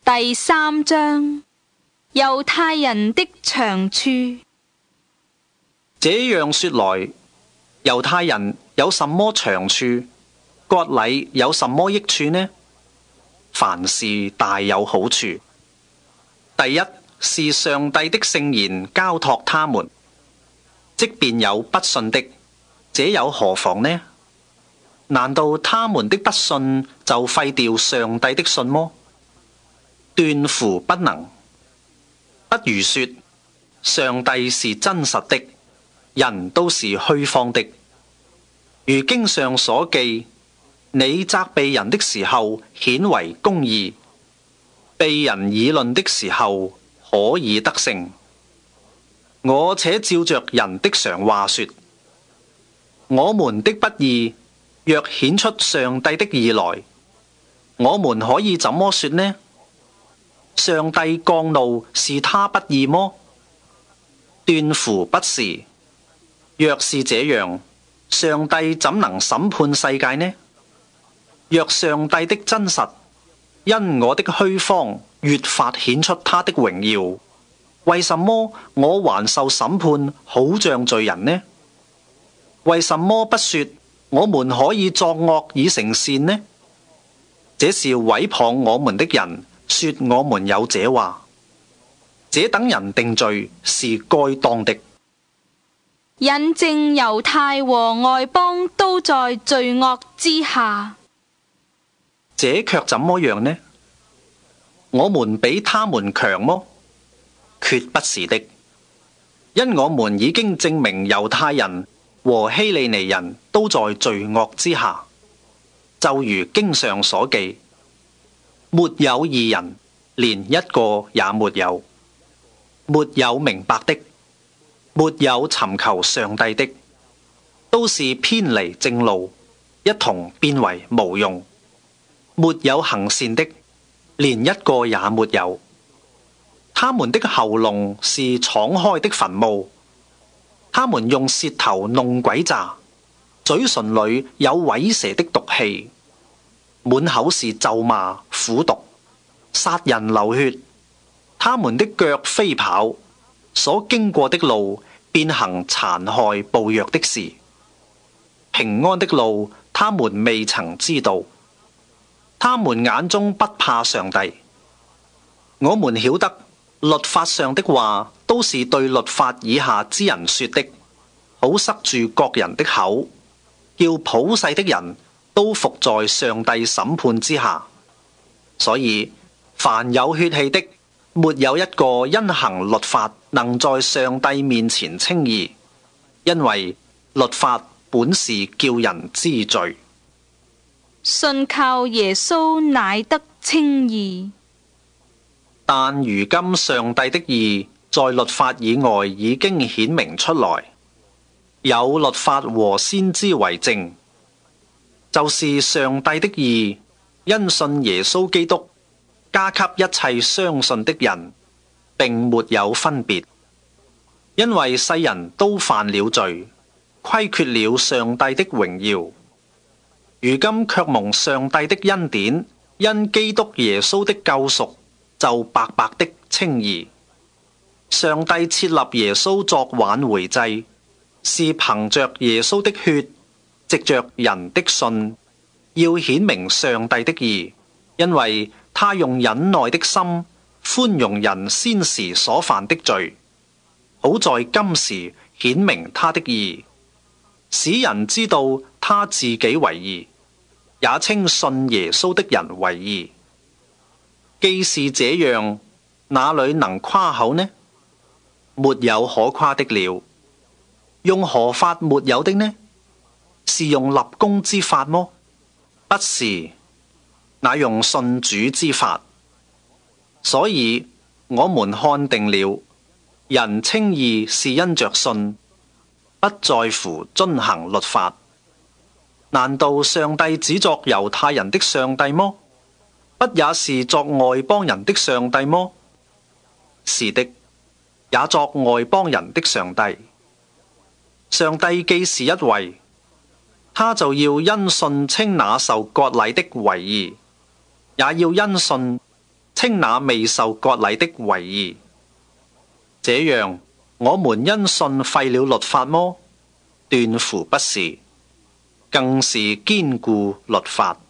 第3章，猶太人的長處。 這樣說來，猶太人有什麼長處？割禮有什麼益處呢？凡事大有好處。第一，是上帝的聖言交託他們，即便有不信的，這有何妨呢？難道他們的不信就廢掉上帝的信麼？斷乎不能。不如說，上帝是真實的，人都是虛謊的。如經上所記，你責備人的時候顯為公義，被人議論的時候可以得勝。我且照着人的常話說，我們的不義若顯出上帝的義來，我們可以怎麼說呢？上帝降怒是他不義麼？斷乎不是。若是這樣，上帝怎能審判世界呢？若上帝的真實因我的虛謊越發顯出他的榮耀，為什麼我還受審判，好像罪人呢？為什麼不說我們可以作惡以成善呢？這是毀謗我們的人說我們有這話，這等人定罪是該當的。 引證猶太和外邦都在罪惡之下， 這卻怎麼樣呢？我們比他們強麼？決不是的，因我們已經證明猶太人和希利尼人都在罪惡之下，就如經上所記，沒有義人，連一個也沒有，沒有明白的，沒有尋求上帝的，都是偏離正路，一同變為無用。沒有行善的，連一個也沒有。他們的喉嚨是敞開的墳墓，他們用舌頭弄詭詐，嘴唇裏有虺蛇的毒氣，滿口是咒罵苦毒，殺人流血。他們的腳飛跑，所經過的路便行殘害暴虐的事。平安的路他們未曾知道。他們眼中不怕上帝。我們曉得律法上的話都是對律法以下之人說的，好塞住各人的口，叫普世的人都服在上帝審判之下。所以凡有血氣的，沒有一個因行律法能在上帝面前稱義，因為律法本是叫人知罪。 信靠耶穌乃得稱義。 但如今上帝的義在律法以外已經顯明出來，有律法和先知為證，就是上帝的義因信耶穌基督加給一切相信的人，並沒有分別，因為世人都犯了罪，虧缺了上帝的榮耀。如今卻蒙上帝的恩典，因基督耶穌的救贖，就白白的稱義。上帝設立耶穌作挽回祭，是憑着耶穌的血，藉着人的信，要顯明上帝的義，因為他用忍耐的心，寬容人先時所犯的罪，好在今時顯明他的義，使人知道他自己為義，也稱信耶穌的人為義。既是這樣，哪裏能誇口呢？沒有可誇的了。用何法沒有的呢？是用立功之法麼？不是，乃用信主之法。所以我們看定了，人稱義是因着信，不在乎遵行律法。難道上帝只作猶太人的上帝麼？不也是作外邦人的上帝麼？是的，也作外邦人的上帝。上帝既是一位，他就要因信稱那受割禮的為義，也要因信稱那未受割禮的為義。這樣，我們因信廢了律法麼？斷乎不是，更是堅固律法。